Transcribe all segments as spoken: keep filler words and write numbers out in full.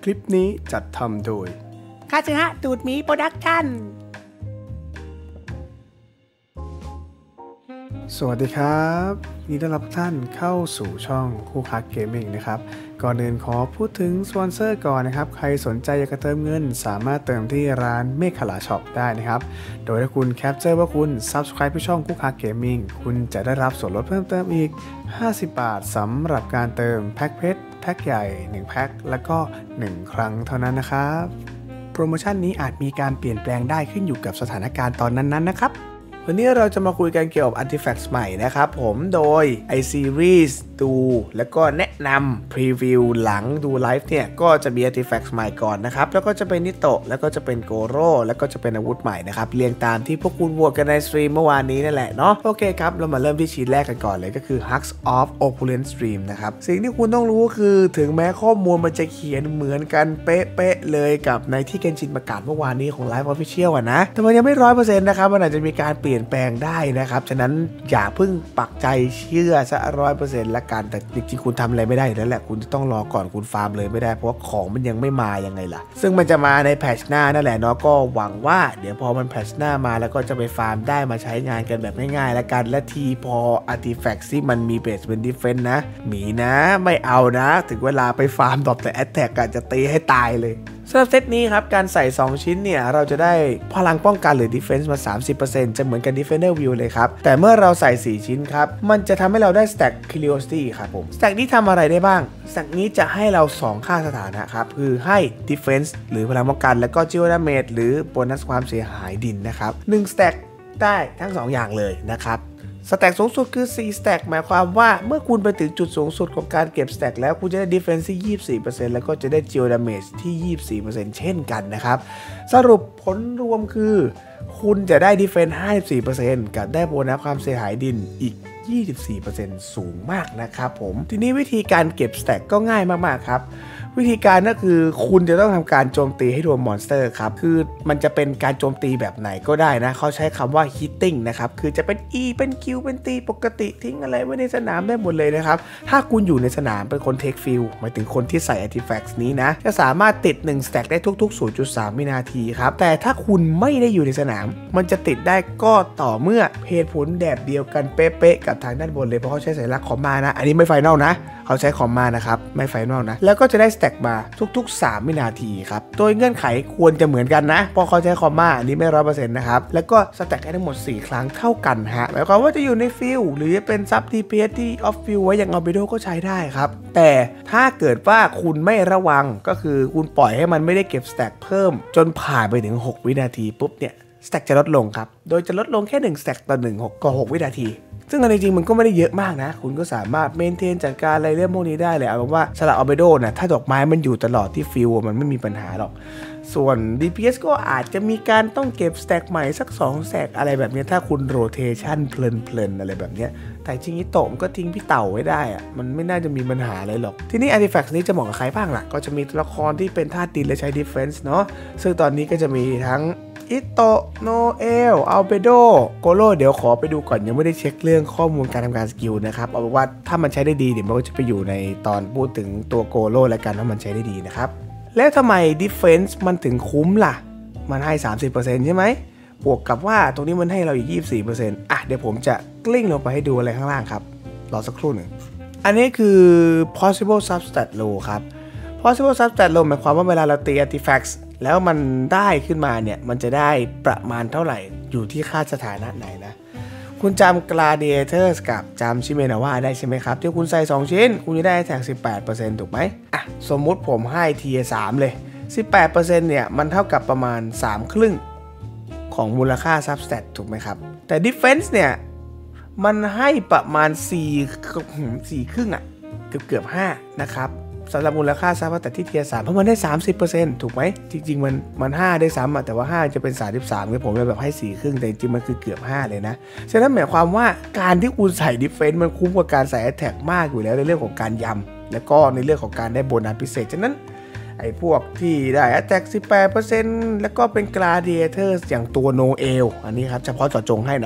ลิปนี้จัดทำโดยคาซึฮะตูดหมีโปรดักชั่นสวัสดีครับยินดีต้อนรับท่านเข้าสู่ช่องคู่ค้าเกมมิ่งนะครับก่อนอื่นขอพูดถึงสปอนเซอร์ก่อนนะครับใครสนใจอยากจะเติมเงินสามารถเติมที่ร้านเมฆขลาช็อปได้นะครับโดยถ้าคุณแคปเจอร์ว่าคุณ Subscribe ที่ช่องคู่ค้าเกมมิ่งคุณจะได้รับส่วนลดเพิ่มเติมอีกห้าสิบบาทสำหรับการเติมแพ็คเพชรแพ็คใหญ่หนึ่งแพ็คแล้วก็หนึ่งครั้งเท่านั้นนะครับโปรโมชั่นนี้อาจมีการเปลี่ยนแปลงได้ขึ้นอยู่กับสถานการณ์ตอนนั้นๆนะครับวันนี้เราจะมาคุยกันเกี่ยวกับ Artifacts ใหม่นะครับผมโดย iSeries ดูแล้วก็แนะนำพรีวิวหลังดูไลฟ์เนี่ยก็จะมี Artifacts ใหม่ก่อนนะครับแล้วก็จะเป็นนิโตะแล้วก็จะเป็นโกโร่แล้วก็จะเป็นอาวุธใหม่นะครับเรียงตามที่พวกคุณโหวตกันในสตรีมเมื่อวานนี้นั่นแหละเนาะโอเคครับเรามาเริ่มที่ชิ้นแรกกันก่อนเลยก็คือ Hugs of Opulence Stream นะครับสิ่งที่คุณต้องรู้คือถึงแม้ข้อมูลมันจะเขียนเหมือนกันเป๊ะๆเลยกับในที่เกนชินประกาศเมื่อวานนี้ของ Live Official อ่ะนะแต่มันยังไม่ ร้อยเปอร์เซ็นต์ นะครับมันอาจจะมีการเปลี่ยนแปลงได้นะครับฉะนั้นอย่าเพิ่งปักใจเชื่อซะ ร้อยเปอร์เซ็นต์ ละกันแต่จริงๆคุณทำอะไรไม่ได้อยู่แล้วแหละคุณจะต้องรอก่อนคุณฟาร์มเลยไม่ได้เพราะว่าของมันยังไม่มายังไงล่ะซึ่งมันจะมาในแพทช์หน้านั่นแหละเนาะก็หวังว่าเดี๋ยวพอมันแพทช์หน้ามาแล้วก็จะไปฟาร์มได้มาใช้งานกันแบบง่ายๆละกันและทีพอ Artifact ที่มันมีเบสเป็น Defense นะหมีนะไม่เอานะถึงเวลาไปฟาร์มดรอปแต่ Attack อาจจะตีให้ตายเลยสำหรับเซตนี้ครับการใส่สองชิ้นเนี่ยเราจะได้พลังป้องกันหรือ Defense มา สามสิบเปอร์เซ็นต์ จะเหมือนกัน Defender View เลยครับแต่เมื่อเราใส่สี่ชิ้นครับมันจะทำให้เราได้ Stack Curiosity ครับผม Stack นี้ทำอะไรได้บ้าง Stack นี้จะให้เราสองค่าสถานะครับคือให้ Defense หรือพลังป้องกันแล้วก็ Geo Damage หรือโบนัสความเสียหายดินนะครับหนึ่ง Stack ได้ทั้งสองอย่างเลยนะครับสแต็กสูงสุดคือสี่สแต็กหมายความว่าเมื่อคุณไปถึงจุดสูงสุดของการเก็บสแต็กแล้วคุณจะได้ Defense ที่ ยี่สิบสี่เปอร์เซ็นต์ แล้วก็จะได้ Geo Damage ที่ ยี่สิบสี่เปอร์เซ็นต์ เช่นกันนะครับสรุปผลรวมคือคุณจะได้ Defense ห้าสิบสี่เปอร์เซ็นต์ กับได้โบนัสความเสียหายดินอีก ยี่สิบสี่เปอร์เซ็นต์ สูงมากนะครับผมทีนี้วิธีการเก็บสแต็กก็ง่ายมากๆครับวิธีการก็คือคุณจะต้องทำการโจมตีให้โดนมอนสเตอร์ครับคือมันจะเป็นการโจมตีแบบไหนก็ได้นะเขาใช้คำว่า hitting นะครับคือจะเป็น E เป็น Q เป็นตีปกติทิ้งอะไรไว้ในสนามได้หมดเลยนะครับถ้าคุณอยู่ในสนามเป็นคน take field หมายถึงคนที่ใส่ artifacts นี้นะจะสามารถติดหนึ่ง stack ได้ทุกๆ ศูนย์จุดสาม วินาทีครับแต่ถ้าคุณไม่ได้อยู่ในสนามมันจะติดได้ก็ต่อเมื่อเหตุผลแบบเดียวกันเป๊ะๆกับทางด้านบนเลยเพราะเขาใช้สัญลักษณ์คอมมานะอันนี้ไม่ไฟนอลนะเขาใช้คอมมานะครับไม่ไฟนอลนะแล้วก็จะได้สแต็กมาทุกๆสามวินาทีครับโดยเงื่อนไขควรจะเหมือนกันนะเพราะเขาใช้คอมมาอันนี้ไม่ ร้อยเปอร์เซ็นต์ นะครับแล้วก็สแต็กให้ทั้งหมดสี่ครั้งเท่ากันฮะหมายความว่าจะอยู่ในฟิลหรือจะเป็นซับ ที พี เอส ที่ออฟฟิลไว้อย่างอัลเบโดก็ใช้ได้ครับแต่ถ้าเกิดว่าคุณไม่ระวังก็คือคุณปล่อยให้มันไม่ได้เก็บสแต็กเพิ่มจนผ่านไปถึงหกวินาทีปุ๊บเนี่ยสแต็กจะลดลงครับโดยจะลดลงแค่หนึ่งสแต็กต่อหนึ่ง หกก็หกวินาทีซึ่งจริงๆมันก็ไม่ได้เยอะมากนะคุณก็สามารถเมนเทนจัดการอะไรเรื่องพวกนี้ได้เลยเอาเป็นว่าสลับอัลเบโดนะถ้าดอกไม้มันอยู่ตลอดที่ฟิลมันไม่มีปัญหาหรอกส่วน ดี พี เอส ก็อาจจะมีการต้องเก็บสแต็กใหม่สักสองสแต็กอะไรแบบนี้ถ้าคุณโรเทชันเพลินๆอะไรแบบนี้แต่จริงๆโตมก็ทิ้งพี่เต่าไว้ได้อะมันไม่น่าจะมีปัญหาอะไรหรอกทีนี้ Artifacts นี้จะเหมาะกับใครบ้างล่ะก็จะมีตัวละครที่เป็นธาตุดินและใช้ Defense เนาะซึ่งตอนนี้ก็จะมีทั้งอิโตะโนเอลอัลเบโดโกโลเดี๋ยวขอไปดูก่อนยังไม่ได้เช็คเรื่องข้อมูลการทำงานสกิลนะครับเอาเป็นว่าถ้ามันใช้ได้ดีเดี๋ยวมันก็จะไปอยู่ในตอนพูดถึงตัวโกโลแล้วกันว่ามันใช้ได้ดีนะครับแล้วทำไม Defense มันถึงคุ้มล่ะมันให้ สามสิบเปอร์เซ็นต์ ใช่ไหมบวกกับว่าตรงนี้มันให้เราอีก ยี่สิบสี่เปอร์เซ็นต์ อ่ะเดี๋ยวผมจะกลิ้งลงไปให้ดูอะไรข้างล่างครับรอสักครู่หนึ่งอันนี้คือ possible substat low ครับ possible substat low หมายความว่าเวลาเราตี artifactsแล้วมันได้ขึ้นมาเนี่ยมันจะได้ประมาณเท่าไหร่อยู่ที่ค่าสถานะไหนนะคุณจำ Gladiators กับจำชิเมนาว่าได้ใช่ไหมครับที่คุณใส่สองชิ้นคุณจะได้แท็ก สิบแปดเปอร์เซ็นต์ ถูกไหมอ่ะสมมุติผมให้ ที สาม เลย สิบแปดเปอร์เซ็นต์ เนี่ยมันเท่ากับประมาณสามครึ่งของมูลค่า Substat ถูกไหมครับแต่ Defense เนี่ยมันให้ประมาณสี่สี่ครึ่งอ่ะเกือบเกือบห้านะครับสำหรับมูลค่าซับแต่ที่เทียร์สามเพราะมันได้ สามสิบเปอร์เซ็นต์ ถูกไหมจริงๆมันมันห้าได้ซ้ำแต่ว่าห้าจะเป็นสามสิบสามเลยผมเลยแบบให้สี่ครึ่งแต่จริงๆมันคือเกือบห้าเลยนะฉะนั้นหมายความว่าการที่คุณใส่ดิฟเฟนซ์มันคุ้มกว่าการใส่แอตแทกมากอยู่แล้วในเรื่องของการยำแล้วก็ในเรื่องของการได้โบนัสพิเศษฉะนั้นไอ้พวกที่ได้แอตแทก สิบแปดเปอร์เซ็นต์ แล้วก็เป็น Gladiators อย่างตัว No เอล อันนี้ครับเฉพาะเจาะจงให้นะ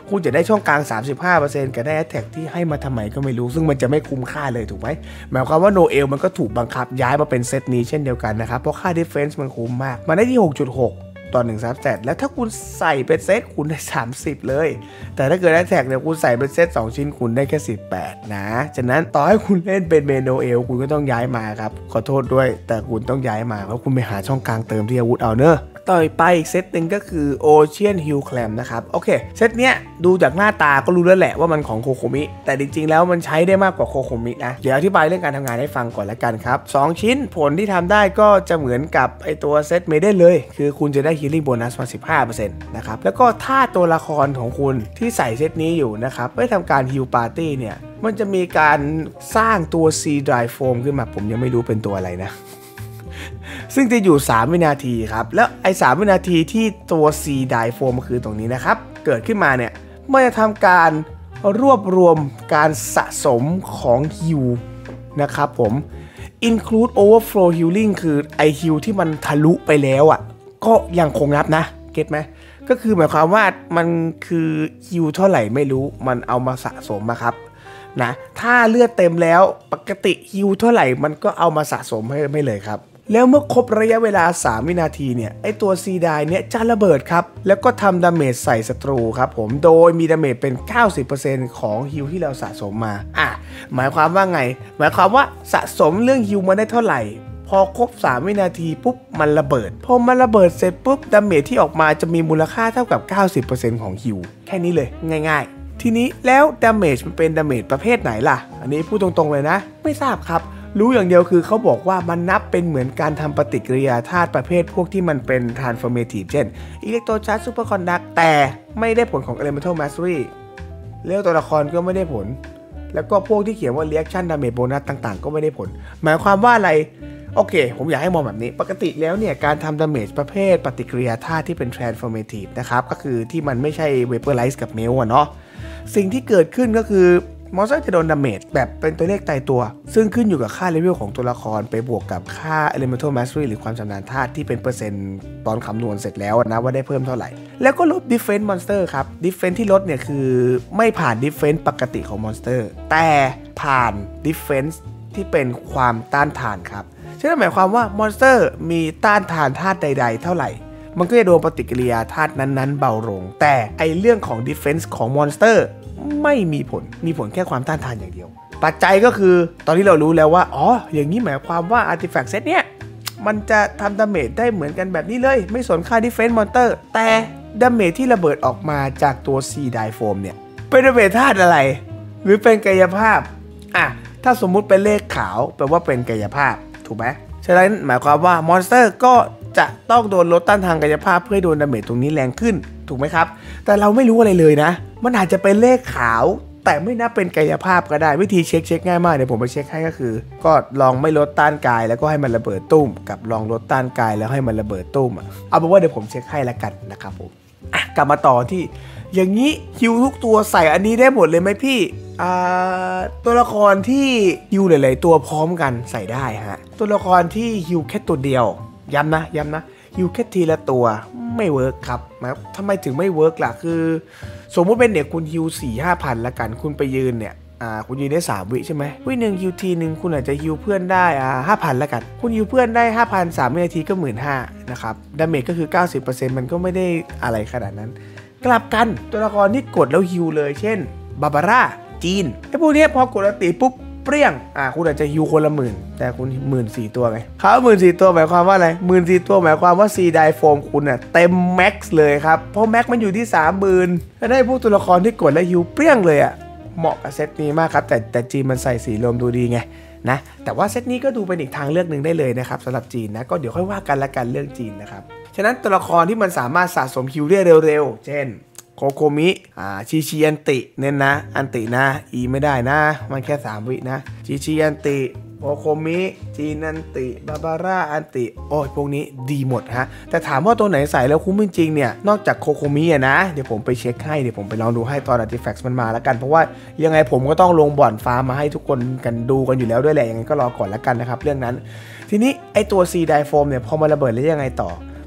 คุณจะได้ช่องกลาง สามสิบห้าเปอร์เซ็นต์ กับได้ Attack ที่ให้มาทำไมก็ไม่รู้ซึ่งมันจะไม่คุ้มค่าเลยถูกไหมหมายความว่าโนเอลมันก็ถูกบังคับย้ายมาเป็นเซตนี้เช่นเดียวกันนะครับเพราะค่า Defense มันคุ้มมากมันได้ที่ หกจุดหกต่อหนึ่งซับเซตแล้วถ้าคุณใส่เป็นเซตคุณได้สามสิบเลยแต่ถ้าเกิดได้แท็กเนี่ยคุณใส่เป็นเซตสองชิ้นคุณได้แค่สิบแปดนะฉะนั้นต่อให้คุณเล่นเป็นเมโนเอลคุณก็ต้องย้ายมาครับขอโทษด้วยแต่คุณต้องย้ายมาเพราะคุณไปหาช่องกลางเติมที่อาวุธเอาเนอะต่อไปอีกเซตหนึ่งก็คือ Ocean Hill Clam นะครับโอเคเซตเนี้ยดูจากหน้าตาก็รู้แล้วแหละว่ามันของโคโคมิแต่จริงๆแล้วมันใช้ได้มากกว่าโคโคมินะเดี๋ยวอธิบายเรื่องการทำงานให้ฟังก่อนละกันครับสองชิ้นผลที่ทำได้ก็จะเหมือนกับไอตัวเซตเมเดนเลยคือคุณจะได้ Healing Bonus มา สิบห้าเปอร์เซ็นต์ นะครับแล้วก็ถ้าตัวละครของคุณที่ใส่เซตนี้อยู่นะครับไม่ทำการ Heal Party เนี่ยมันจะมีการสร้างตัว Sea Dry Foam ขึ้นมาผมยังไม่รู้เป็นตัวอะไรนะซึ่งจะอยู่สามวินาทีครับแล้วไอ้สามวินาทีที่ตัว C Die Foam คือตรงนี้นะครับเกิดขึ้นมาเนี่ยมันจะทำการรวบรวมการสะสมของฮิวนะครับผม Include Overflow Healing คือไอฮิวที่มันทะลุไปแล้วอ่ะก็ยังคงนับนะเก็ตไหมก็คือหมายความว่ามันคือฮิวเท่าไหร่ไม่รู้มันเอามาสะสมมาครับนะถ้าเลือดเต็มแล้วปกติฮิวเท่าไหร่มันก็เอามาสะสมให้ไม่เลยครับแล้วเมื่อครบระยะเวลาสามวินาทีเนี่ยไอตัวซีไดเนี่ยจะระเบิดครับแล้วก็ทำดาเมจใส่ศัตรูครับผมโดยมีดาเมจเป็น เก้าสิบเปอร์เซ็นต์ ของฮิลที่เราสะสมมาอ่ะหมายความว่าไงหมายความว่าสะสมเรื่องฮิลมาได้เท่าไหร่พอครบสามวินาทีปุ๊บมันระเบิดพอมันระเบิดเสร็จปุ๊บดาเมจที่ออกมาจะมีมูลค่าเท่ากับ เก้าสิบเปอร์เซ็นต์ ของฮิลแค่นี้เลยง่ายๆทีนี้แล้วดาเมจมันเป็นดาเมจประเภทไหนล่ะอันนี้พูดตรงๆเลยนะไม่ทราบครับรู้อย่างเดียวคือเขาบอกว่ามันนับเป็นเหมือนการทำปฏิกิริยาธาตุประเภทพวกที่มันเป็น transformative เช่น electrocharge superconduct แต่ไม่ได้ผลของ elemental mastery เรื่องตัวละครก็ไม่ได้ผลแล้วก็พวกที่เขียนว่า reaction damage bonus ต่างๆก็ไม่ได้ผลหมายความว่าอะไรโอเคผมอยากให้มองแบบนี้ปกติแล้วเนี่ยการทำ damage ประเภทปฏิกิริยาธาตุที่เป็น transformative นะครับก็คือที่มันไม่ใช่ vaporize กับ melt อะเนาะสิ่งที่เกิดขึ้นก็คือมอนสเตอร์จะโดนดาเมจแบบเป็นตัวเลขตายตัวซึ่งขึ้นอยู่กับค่าเลเวลของตัวละครไปบวกกับค่า elemental mastery หรือความชำนาญธาตุที่เป็นเปอร์เซ็นต์ตอนคำนวณเสร็จแล้วนะว่าได้เพิ่มเท่าไหร่แล้วก็ลด defense monster ครับ defense ที่ลดเนี่ยคือไม่ผ่าน defense ปกติของมอนสเตอร์แต่ผ่าน defense ที่เป็นความต้านทานครับฉะนั้นหมายความว่ามอนสเตอร์มีต้านทานธาตุใดๆเท่าไหร่มันก็จะโดนปฏิกิริยาธาตุนั้นๆเบาลงแต่ไอเรื่องของ defense ของมอนสเตอร์ไม่มีผลมีผลแค่ความต้านทานอย่างเดียวปัจจัยก็คือตอนที่เรารู้แล้วว่าอ๋ออย่างนี้หมายความว่า artifact set เนี่ยมันจะทำดาเมจได้เหมือนกันแบบนี้เลยไม่สนค่า defense monster แต่ดาเมจที่ระเบิดออกมาจากตัว C Die Foam เนี่ยเป็นดาเมจธาตุอะไรหรือเป็นกายภาพอ่ะถ้าสมมุติเป็นเลขขาวแปลว่าเป็นกายภาพถูกไหมฉะนั้นหมายความว่ามอนสเตอร์ก็จะต้องโดนลดต้านทานกายภาพเพื่อโดนดาเมจตรงนี้แรงขึ้นถูกไหมครับแต่เราไม่รู้อะไรเลยนะมันอาจจะเป็นเลขขาวแต่ไม่นับเป็นกายภาพก็ได้วิธีเช็คเช็คง่ายมากเดี๋ยวผมไปเช็คให้ก็คือก็ลองไม่ลดต้านกายแล้วก็ให้มันระเบิดตุ้มกับลองลดต้านกายแล้วให้มันระเบิดตุ้มเอาเป็นว่าเดี๋ยวผมเช็คให้ละกันนะครับผมอ่ะกลับมาต่อที่อย่างนี้ฮิวทุกตัวใส่อันนี้ได้หมดเลยไหมพี่อ่าตัวละครที่ฮิวหลายๆตัวพร้อมกันใส่ได้ฮะตัวละครที่ฮิวแค่ตัวเดียวย้ำนะย้ำนะฮิวแค่ทีละตัวไม่เวิร์กครับนะทำไมถึงไม่เวิร์กล่ะคือสมมติเป็นเด็กคุณฮิวสี่ห้าพันละกันคุณไปยืนเนี่ยอ่าคุณยืนได้สามวิใช่ไหมวิหนึ่งฮิวทีหนึ่งคุณอาจจะฮิวเพื่อนได้อ่าห้าพันละกันคุณฮิวเพื่อนได้ห้าพันสามนาทีก็หมื่นห้านะครับดาเมจก็คือ เก้าสิบเปอร์เซ็นต์ มันก็ไม่ได้อะไรขนาดนั้นกลับกันตัวละครที่กดแล้วฮิวเลยเช่นบาบาร่าจีนไอ้พวกนี้พอกดอัลติปุ๊บเปรี้ยงอ่าคุณอาจจะฮิวคนละหมื่นแต่คุณหมื่นสี่ตัวไงเขาหมื่นสี่ตัวหมายความว่าอะไรหมื่นสี่ตัวหมายความว่า C Die Foam คุณอ่ะเต็มแม็กซ์เลยครับเพราะแม็กซ์มันอยู่ที่สามหมื่นถ้าได้พวกตัวละครที่กดแล้วฮิวเปรี้ยงเลยอ่ะเหมาะกับเซตนี้มากครับแต่แต่จีนมันใส่สีรวมดูดีไงนะแต่ว่าเซตนี้ก็ดูเป็นอีกทางเลือกหนึ่งได้เลยนะครับสำหรับจีนนะก็เดี๋ยวค่อยว่ากันละกันเรื่องจีนนะครับฉะนั้นตัวละครที่มันสามารถสะสมฮิวได้เร็วๆเช่นโคโคมิอ่าชิชิอันติเน้นนะอันตินะอีไม่ได้นะมันแค่สามวินะชิชิอันติโคโคมิจีนอันติบาบาร่าอันติโอ้ยพวกนี้ดีหมดฮะแต่ถามว่าตัวไหนใส่แล้วคุ้มจริงๆเนี่ยนอกจากโคโคมิอะนะเดี๋ยวผมไปเช็คให้เดี๋ยวผมไปลองดูให้ตอน Artifacts มันมาแล้วกันเพราะว่ายังไงผมก็ต้องลงบ่อนฟาร์มมาให้ทุกคนกันดูกันอยู่แล้วด้วยแหละยังไงก็รอก่อนแล้วกันนะครับเรื่องนั้นทีนี้ไอตัว C Die Foam เนี่ยพอมาระเบิดแล้วยังไงต่อ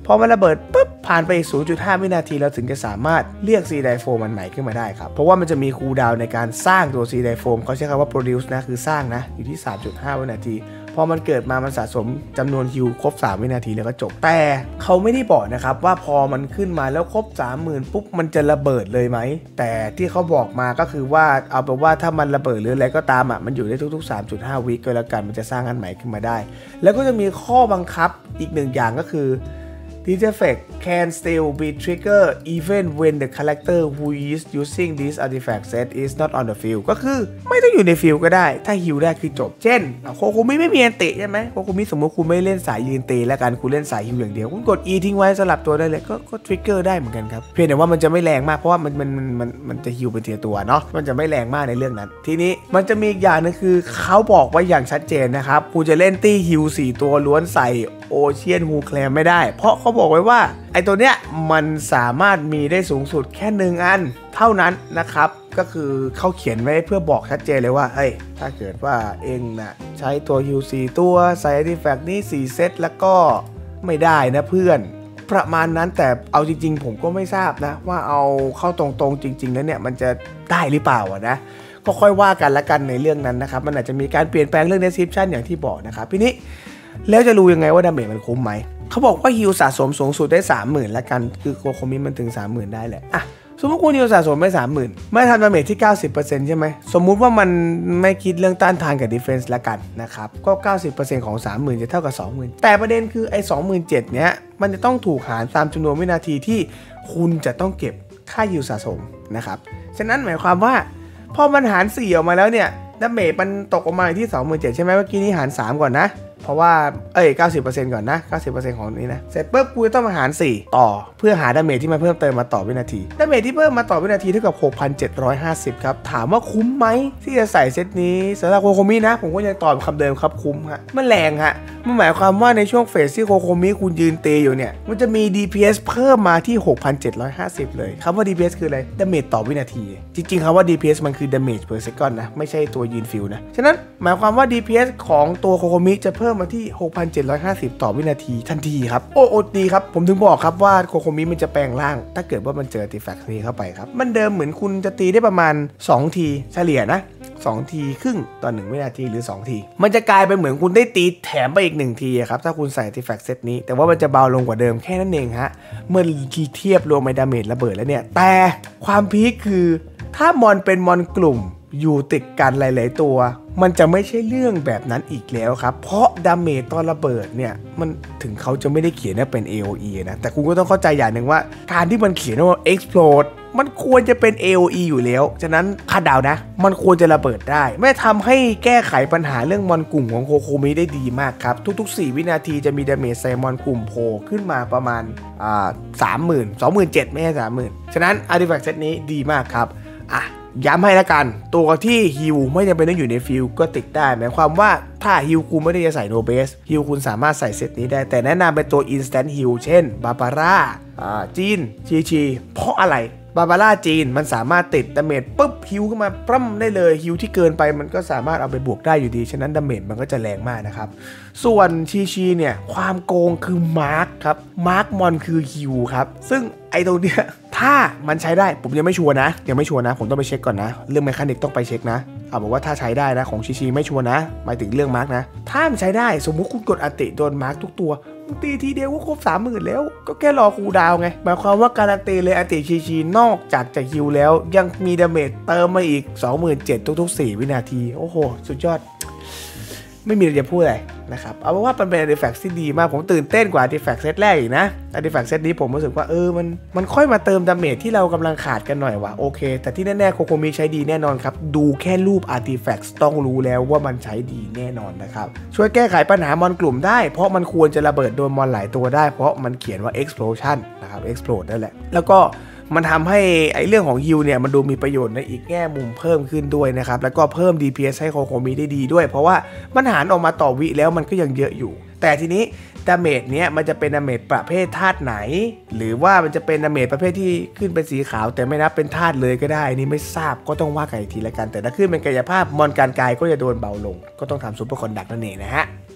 พอมันระเบิดปุ๊บผ่านไปอีก ศูนย์จุดห้า วินาทีเราถึงจะสามารถเรียก ซี ไดโฟม มันใหม่ขึ้นมาได้ครับเพราะว่ามันจะมีคูลดาวน์ในการสร้างตัว ซี ไดโฟม เขาใช้คำว่า produce นะคือสร้างนะอยู่ที่ สามจุดห้า วินาทีพอมันเกิดมามันสะสมจำนวนฮิวครบสามวินาทีแล้วก็จบแต่เขาไม่ได้บอกนะครับว่าพอมันขึ้นมาแล้วครบ สามหมื่น ปุ๊บมันจะระเบิดเลยไหมแต่ที่เขาบอกมาก็คือว่าเอาเป็นว่าถ้ามันระเบิดหรืออะไรก็ตามอ่ะมันอยู่ได้ทุกๆ สามจุดห้า วิก็แล้วกันมันจะสร้างอันใหม่ขึ้นมาได้แล้วก็จะมีข้อบังคับอีกหนึ่งอย่างก็คือThis effect can still be triggered even when the character who is using this artifact set is not on the field ก็คือไม่ต้องอยู่ในฟิลก็ได้ถ้าฮิวได้คือจบเช่นโคคุมิไม่มีอันติใช่ไหมโคคุมิสมมติคุณไม่เล่นสายยืนตีแล้วกันคุณเล่นสายฮิวอย่างเดียวคุณกด E ทิ้งไว้สลับตัวได้เลยก็ก็ทริกเกอร์ได้เหมือนกันครับเพียงแต่ว่ามันจะไม่แรงมากเพราะว่ามันมันมันมันจะฮิวเป็นทีละตัวเนาะมันจะไม่แรงมากในเรื่องนั้นทีนี้มันจะมีอีกอย่างนึงคือเขาบอกไว้อย่างชัดเจนนะครับคุณจะเล่นตี้ฮิวสี่ตัวล้วนใส่โอเชียนฮูแคลมไม่ได้เพราะเขาบอกไว้ว่าไอตัวเนี้ยมันสามารถมีได้สูงสุดแค่หนึ่งอันเท่านั้นนะครับก็คือเขาเขียนไว้เพื่อบอกชัดเจนเลยว่าเฮ้ยถ้าเกิดว่าเองนะใช้ตัวฮิวสี่ตัวใส่อาร์ติแฟกต์นี้สี่เซตแล้วก็ไม่ได้นะเพื่อนประมาณนั้นแต่เอาจริงๆผมก็ไม่ทราบนะว่าเอาเข้าตรงๆจริงๆแล้วเนี่ยมันจะได้หรือเปล่านะก็ค่อยว่ากันละกันในเรื่องนั้นนะครับมันอาจจะมีการเปลี่ยนแปลงเรื่อง description อย่างที่บอกนะครับทีนี้แล้วจะรู้ยังไงว่าดาเมจมันคุ้มไหมเขาบอกว่าฮิลสะสมสูงสุดได้ สามหมื่น แล้วกันคือโคโคมิมันถึง สามหมื่น ได้แหละอ่ะสมมติคุณฮิลสะสมไป สามหมื่น ไม่ทำดาเมจที่ เก้าสิบเปอร์เซ็นต์ ใช่ไหมสมมุติว่ามันไม่คิดเรื่องต้านทานกับดีเฟนส์ละกันนะครับก็ เก้าสิบเปอร์เซ็นต์ ของ สามหมื่น จะเท่ากับ สองหมื่น แต่ประเด็นคือไอ้ สองหมื่นเจ็ดพัน เนี้ยมันจะต้องถูกหารตามจำนวนวินาทีที่คุณจะต้องเก็บค่าฮิลสะสมนะครับฉะนั้นหมายความว่าพอมันหารสี่ออกมาแล้วเนี่ยดาเมจมันตกออกมาที่ สองหมื่นเจ็ดพัน ใช่ไหมเมื่อกี้นี้หารสามก่อนนะเพราะว่าเอ้ย เก้าสิบเปอร์เซ็นต์ ก่อนนะ เก้าสิบเปอร์เซ็นต์ ของนี้นะเสร็จปุ๊บกูจะต้องมาหารสี่ต่อเพื่อหาดาเมจที่มาเพิ่มเติมมาต่อวินาทีดาเมจที่เพิ่มมาต่อวินาทีเท่ากับ หกพันเจ็ดร้อยห้าสิบ ครับถามว่าคุ้มไหมที่จะใส่เซตนี้สำหรับโคโคมินะผมก็ยังตอบคำเดิมครับคุ้มฮะมันแรงฮะมันหมายความว่าในช่วงเฟสที่โคโคมิคุณยืนเตอยู่เนี่ยมันจะมี ดี พี เอส เพิ่มมาที่ หกพันเจ็ดร้อยห้าสิบ เลยคำว่า ดี พี เอส คืออะไรดาเมจต่อวินาทีจริงๆคำว่า ดี พี เอส มันคือ damage per second นะไม่ใช่ตัวยืนฟิลนะฉะนั้นหมายความว่า ดี พี เอส ของตัวโคโคมิจะเพิ่มมาที่ หกพันเจ็ดร้อยห้าสิบ ต่อวินาทีทันทีครับโอ้โอดีครับผมถึงบอกครับว่าโคโคมิมันจะแปลงร่างถ้าเกิดว่ามันเจออาร์ติแฟกต์นี้เข้าไปครับมันเดิมเหมือนคุณจะตีได้ประมาณสองทีเฉลี่ยนะสองทีครึ่งต่อหนึ่งวินาทีหรือสองทีมันจะกลายเป็นเหมือนคุณได้ตีแถมไปอีกหนึ่งทีครับถ้าคุณใส่อาร์ติแฟกต์เซตนี้แต่ว่ามันจะเบาลงกว่าเดิมแค่นั้นเองฮะเมื่อเทียบรวมในดาเมจระเบิดแล้วเนี่ยแต่ความพีคคือถ้ามอนเป็นมอนกลุ่มอยู่ติดกันหลายๆตัวมันจะไม่ใช่เรื่องแบบนั้นอีกแล้วครับเพราะดาเมจตอนระเบิดเนี่ยมันถึงเขาจะไม่ได้เขียนว่าเป็น เอ โอ อี นะแต่คุณก็ต้องเข้าใจอย่างหนึ่งว่าการที่มันเขียนว่า explode มันควรจะเป็น เอ โอ อี อยู่แล้วฉะนั้นคาดเดานะมันควรจะระเบิดได้ไม่ทำให้แก้ไขปัญหาเรื่องมอนกลุ่มของโคโคมิได้ดีมากครับทุกๆสี่วินาทีจะมีดาเมจใส่มอนกลุ่มโผล่ขึ้นมาประมาณอ่า สามหมื่น สองหมื่นเจ็ดพัน ไม่ใช่ สามหมื่น ฉะนั้นอาร์ติแฟกต์เซตนี้ดีมากครับอ่ะย้ำให้ละกันตัวที่ฮิวไม่จำเป็นต้องอยู่ในฟิลก็ติดได้หมายความว่าถ้าฮิวคุณไม่ได้จะใส่โนเบสฮิวคุณสามารถใส่เซตนี้ได้แต่แนะนำเป็นตัว Instant Heal เช่นบาบาร่าอ่าจีนชีชีเพราะอะไรบาบาร่าจีนมันสามารถติดดาเมจปุ๊บฮิวขึ้นมาปร่ำได้เลยฮิวที่เกินไปมันก็สามารถเอาไปบวกได้อยู่ดีฉะนั้นดาเมจมันก็จะแรงมากนะครับส่วนชีชีเนี่ยความโกงคือมาร์คครับมาร์คมอนคือฮิวครับซึ่งไอ้ตรงเนี้ยถ้ามันใช้ได้ผมยังไม่ชัวร์นะยังไม่ชัวร์นะผมต้องไปเช็คก่อนนะเรื่องเมคานิกต้องไปเช็คนะเอาบอกว่าถ้าใช้ได้นะของชีชีไม่ชัวร์นะหมายถึงเรื่องมาร์คนะถ้ามันใช้ได้สมมุติคุณกดอัติโดนมาร์คทุกตัวตีทีเดียวก็ครบ สามหมื่น แล้วก็แค่รอคูลดาวน์ไงหมายความว่าการันตีเลยอัติชีชีนอกจากจะฮิวแล้วยังมีดาเมจเติมมาอีก สองหมื่นเจ็ดพัน ทุกๆสี่วินาทีโอ้โหสุดยอดไม่มีอะไรจะพูดเลยนะครับเอาเป็นว่ามันเป็นอาร์ติแฟกต์ที่ดีมากผมตื่นเต้นกว่าอาร์ติแฟกต์เซตแรกอีกนะอาร์ติแฟกต์เซตนี้ผมรู้สึกว่าเออมันมันค่อยมาเติมดาเมจที่เรากำลังขาดกันหน่อยว่ะโอเคแต่ที่แน่ๆโคโคมิใช้ดีแน่นอนครับดูแค่รูปอาร์ติแฟกต์ต้องรู้แล้วว่ามันใช้ดีแน่นอนนะครับช่วยแก้ไขปัญหามอนกลุ่มได้เพราะมันควรจะระเบิดโดนมอนหลายตัวได้เพราะมันเขียนว่า explosion นะครับ explode นั่นแหละแล้วก็มันทำให้ไอเรื่องของฮิลเนี่ยมันดูมีประโยชน์ในอีกแง่มุมเพิ่มขึ้นด้วยนะครับแล้วก็เพิ่ม ดี พี เอส ให้โคโคมิได้ดีด้วยเพราะว่ามันหารออกมาต่อวิแล้วมันก็ยังเยอะอยู่แต่ทีนี้ดาเมจเนี้ยมันจะเป็นดาเมจประเภทธาตุไหนหรือว่ามันจะเป็นดาเมจประเภทที่ขึ้นเป็นสีขาวแต่ไม่นับเป็นธาตุเลยก็ได้นี่ไม่ทราบก็ต้องว่ากันอีกทีละกันแต่ถ้าขึ้นเป็นกายภาพมอนการกายก็จะโดนเบาลงก็ต้องทำซุปเปอร์คอนดักต์นั่นเองนะฮะ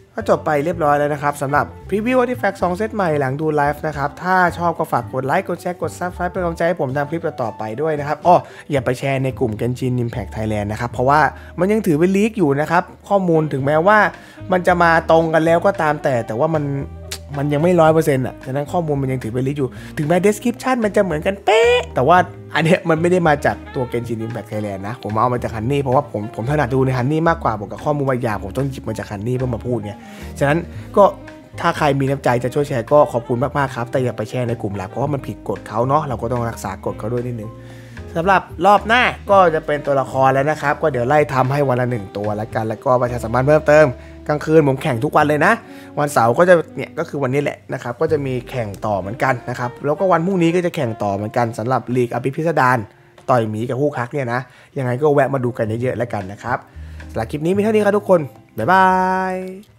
ก็จบไปเรียบร้อยแล้วนะครับสำหรับพรีวิวอาร์ติแฟกต์สองเซตใหม่หลังดูไลฟ์นะครับถ้าชอบก็ฝากกดไลค์กดแชร์กด ซับสไครบ์ เป็นกำลังใจให้ผมทำคลิปต่อๆไปด้วยนะครับอ้ออย่าไปแชร์ในกลุ่ม Genshin Impact Thailand นะครับเพราะว่ามันยังถือเป็นลีกอยู่นะครับข้อมูลถึงแม้ว่ามันจะมาตรงกันแล้วก็ตามแต่แต่ว่ามันมันยังไม่ร้อยเปอร์เซ็นต์อ่ะฉะนั้นข้อมูลมันยังถือเป็นลีกอยู่ถึงแม้ description มันจะเหมือนกันเป๊ะแต่ว่าอันเนี้ยมันไม่ได้มาจากตัว Genshin Impact Thailand นะผมเอามาจากฮันนี่เพราะว่าผมผมถนัดดูในฮันนี่มากกว่าผมกับข้อมูลบางอย่างผมต้องหยิบมาจากฮันนี่เพื่อมาพูดไงฉะนั้นก็ถ้าใครมีน้ำใจจะช่วยแชร์ก็ขอบคุณมากๆครับแต่อย่าไปแชร์ในกลุ่มลับเพราะว่ามันผิดกฎเขาเนาะเราก็ต้องรักษากฎเขาด้วยนิดนึงสำหรับรอบหน้าก็จะเป็นตัวละครแล้วนะครับก็เดี๋ยวไล่ทำให้วันละหนึ่งตัวแล้วกันแล้วก็ประชาสัมพันธ์เพิ่มเติมกลางคืนผมแข่งทุกวันเลยนะวันเสาร์ก็จะเนี่ยก็คือวันนี้แหละนะครับก็จะมีแข่งต่อเหมือนกันนะครับแล้วก็วันพรุ่งนี้ก็จะแข่งต่อเหมือนกันสำหรับลีกอภิพิสดารต่อยหมีกับฮู้คักเนี่ยนะยังไงก็แวะมาดูกันเยอะๆแล้วกันนะครับสำหรับคลิปนี้มีเท่านี้ครับทุกคนบ๊ายบาย